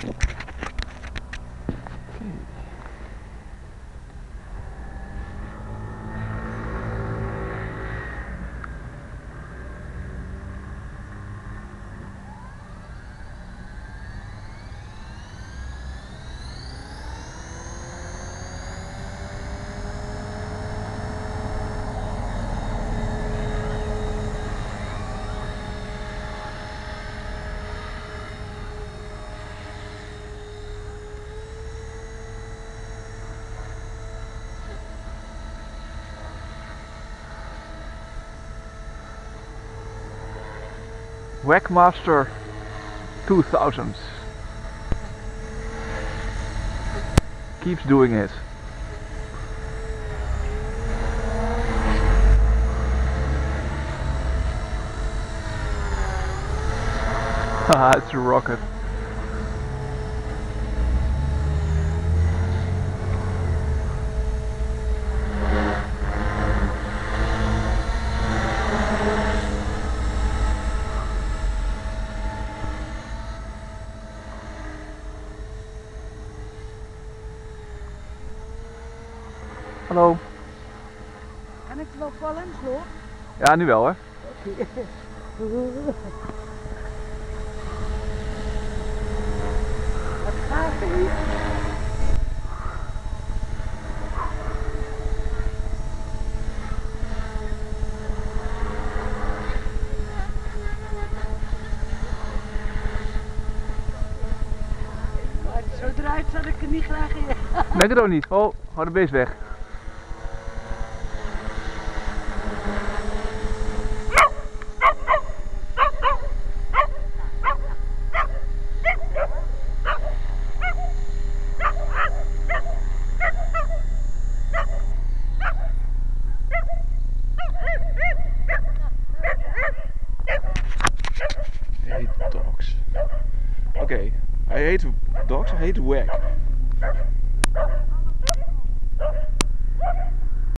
Wagmaster 2000 keeps doing it. Haha, it's a rocket. Hallo. Kan ik er wel vallen, Floor? Ja, nu wel hè. Wat gaaf hier. Maar zo draait zat ik er niet graag in. Denk het ook niet. Oh, hou de beest weg. Hij heet Dogs. Oké, hij heet Dogs, hij heet Wag.